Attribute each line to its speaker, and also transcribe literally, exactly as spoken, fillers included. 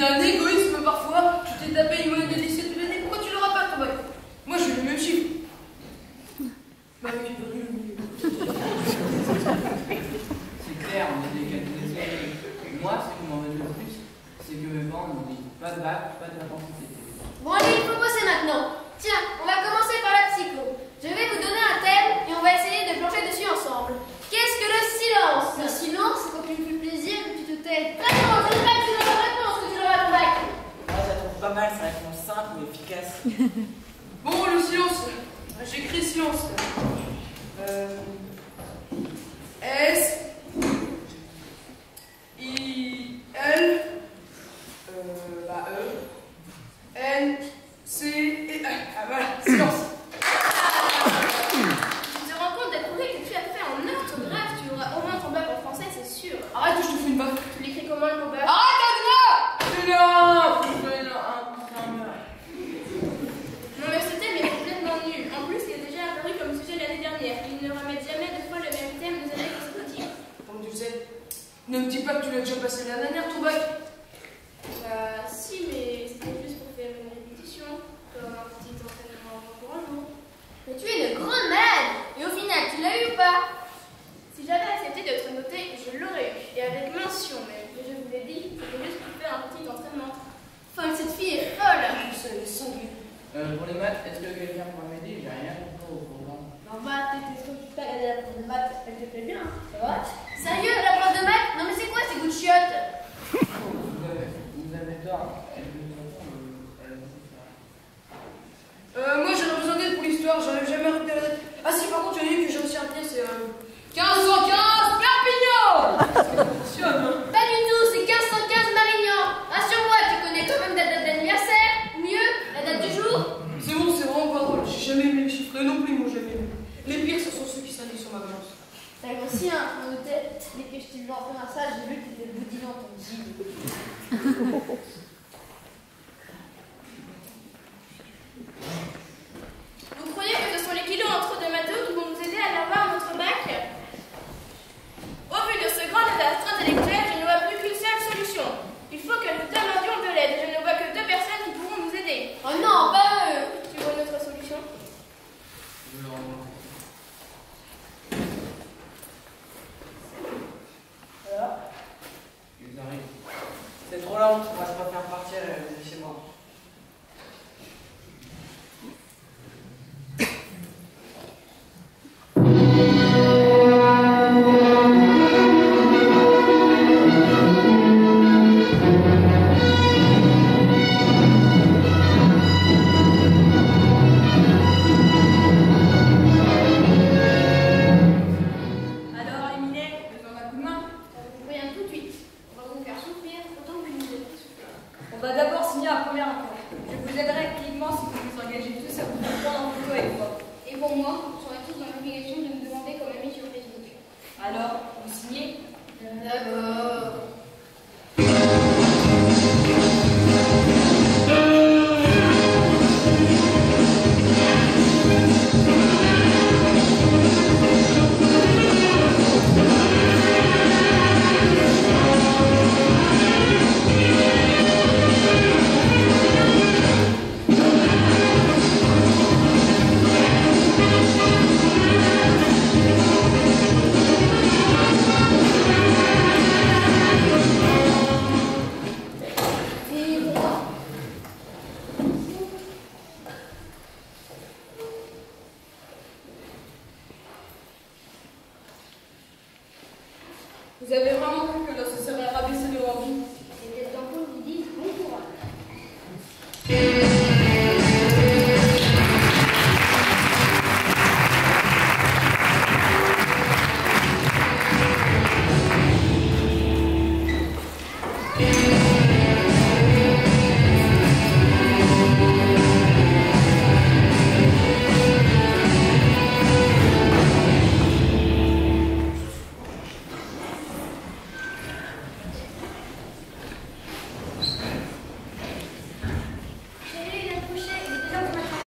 Speaker 1: d'un égoïsme parfois. Tu t'es tapé une moyenne de lycée toute l'année, pourquoi tu l'auras pas ton bac? Moi j'ai le même chiffre. Bah oui, tu peux le milieu.
Speaker 2: C'est clair, on est des calculs. Moi, ce qui m'embête le plus, c'est que mes parents m'ont dit pas de bac, pas de capacité.
Speaker 3: Bon allez, il faut bosser maintenant. Tiens, on va commencer par la psycho. Je vais vous donner un thème et on va essayer de plancher dessus ensemble. Qu'est-ce que le silence? Le silence, c'est quand tu me fais plaisir et que tu te tais. Très bien, je ne sais pas que tu n'auras pas réponse que tu l'auras ton bac.
Speaker 2: Moi, je la trouve pas mal, c'est réponse simple ou efficace.
Speaker 1: Bon, le silence. J'écris silence. Euh, S I L euh, bah, E N C et ah voilà, silence.
Speaker 3: Tu te rends compte des progrès que tu as fait en orthographe, tu auras au moins ton bac en français, c'est sûr.
Speaker 1: Arrête, je te fous une baffe.
Speaker 3: Tu l'écris comment le bac?
Speaker 1: Arrête, Adrien! C'est là! C'est là, un
Speaker 3: Non mais ce thème est complètement nul. En plus, il est déjà apparu comme sujet l'année dernière. Ils ne remettent jamais deux fois le même thème des années consécutives.
Speaker 1: Bon, tu sais, ne me dis pas que tu l'as déjà passé l'année dernière, ton bac.
Speaker 3: Bah si, mais c'était juste pour faire une répétition, comme un petit entraînement pour un jour. Mais tu es une grande malade. Et au final, tu l'as eu ou pas? Si j'avais accepté d'être notée, je l'aurais eu. Et avec mention même. Mais je vous l'ai dit, c'était juste pour faire un petit entraînement. Folle, cette fille est folle.
Speaker 1: Je sais, elle est cinglée.
Speaker 2: Euh, pour les maths, est-ce que quelqu'un pourrait m'aider? J'ai rien compris au programme.
Speaker 3: En maths, est-ce que tu t'as regardé la prof de maths? Elle te plaît bien, ça va? Sérieux, la prof de maths? Non mais c'est quoi ces goûts de chiottes?
Speaker 2: Vous avez, vous avez tort. Elle veut de toute façon, elle veut faire.
Speaker 1: Euh, moi j'aurais besoin d'aide pour l'histoire, j'arrive jamais à retenir la date. Ah si, par contre, il y en a une que j'ai réussi à retenir, c'est euh, quinze cent quinze Perpignan. Ça fonctionne, hein.
Speaker 3: Pas du tout, c'est quinze cent quinze Marignan. Rassure-moi, tu connais quand même la date d'anniversaire? Ou mieux, la date du jour?
Speaker 1: C'est bon, c'est vraiment pas drôle, j'ai jamais aimé les chiffres, et non plus, ils m'ont jamais aimé. Les pires, ce sont ceux qui s'indiquent sur ma balance.
Speaker 3: T'as aussi un de tête, dès que je t'ai vu en faire ça, j'ai vu que t'étais boudinant ton jean. Vous croyez que ce sont les kilos en trop de maths qui vont nous aider à avoir notre bac? Au vu de ce grand désastre intellectuel, je ne vois plus qu'une seule solution. Il faut que nous demandions de l'aide. Je ne vois que deux personnes qui pourront nous aider. Oh non, pas eux! Tu vois une autre solution?
Speaker 2: Alors, ils arrivent. C'est trop long, on va se pas faire partir euh, chez moi.
Speaker 1: Vous avez vraiment cru que là, ce serait rabaisser devant vous?